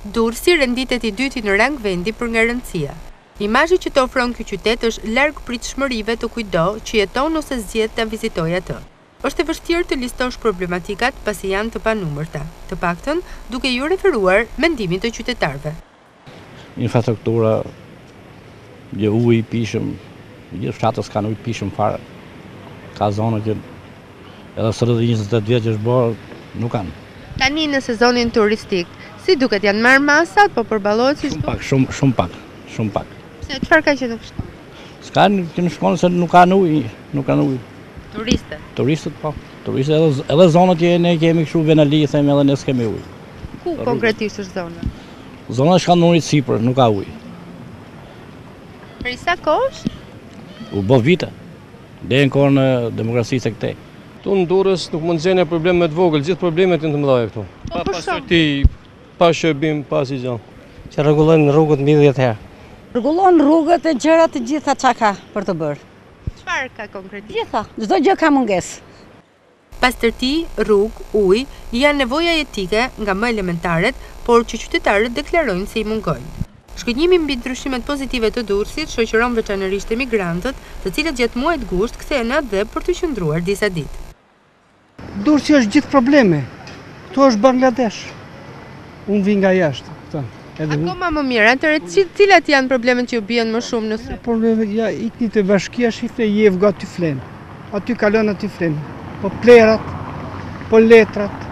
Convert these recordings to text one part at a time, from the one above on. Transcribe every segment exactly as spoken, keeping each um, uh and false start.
Durrësi renditet i dyti në rang vendi për nga rëndësia. Imazhi që të ofron ky qytet është larg pritshmërive të kujdo që jeton ose zgjedh ta vizitojë atë. Është e vështirë të listosh problematikat pasi janë të panumërta, të paktën duke ju referuar mendimit të qytetarëve. Infrastruktura, gjë ujë i pishëm, gjithë fshatës kanë ujë të pishëm fare. Ka zona që edhe së rrëdhë njëzet e tetë vjetë që është bërë, nuk kanë. Tani në sezonin turistik, si duket janë marrë masat, po përballohet si Shumë pak, shumë, shumë pak, shumë pak. Se çfarë ka që nuk shkon? S'ka që nuk shkon se nuk kanë ujë, nuk kanë ujë. Turistët. Turistët po, turistët edhe, edhe zonat që ne kemi kështu Venali, themi edhe ne s'kemi ujë. Ku konkretisht është zona? Zona Shkandorit sipër, nuk ka ujë. Për sa kohësh? U bë vite, deri në kohën e demokracisë së këtej. Tu në Durrës nuk mund të gjeni probleme të vogël, gjithë problemet janë të mëdha këtu. Po për shkak ti pa shërbim, pa asgjë gjë. Që rregullojnë rrugët mbi dhjetë herë. Rregullon rrugët e gjëra të gjitha çka ka për të bërë. çfarë ka konkretisht? Gjitha, çdo gjë ka mungesë. Pastërti, rrugë, ujë janë nevoja jetike nga më elementaret, por që qytetarët deklarojnë se i mungojnë. Shkënjimi mbi ndryshimet pozitive të Durrësit shoqëron veçanërisht emigrantët, të cilët gjatë muajit gusht kthehen atje për të qëndruar disa ditë. Durrësi është gjithë probleme. Kto është Bangladesh. Unë vi nga jashtë, këta. Akoma më mirë, atëherë cilat janë problemet që ju bien më shumë në sy? Probleme, ja, ikni të bashkia shifre jevë ga ty flen. Aty kalon aty flen. Po plerat, po letrat.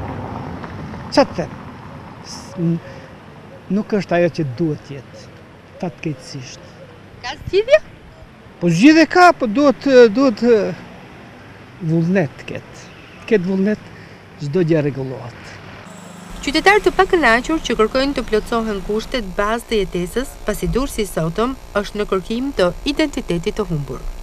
Qa të them? Nuk është ajo që duhet jetë, ta të keqësisht. Ka zgjidhje? Po zgjidhje ka, po duhet, duhet vullnet ketë. Ketë vullnet, çdo gjë rregullohet. Qytetarë të pakënaqur që kërkojnë të plotësohen kushtet bazë të jetesës, pasi Durrësi sotëm është në kërkim të identitetit të humbur.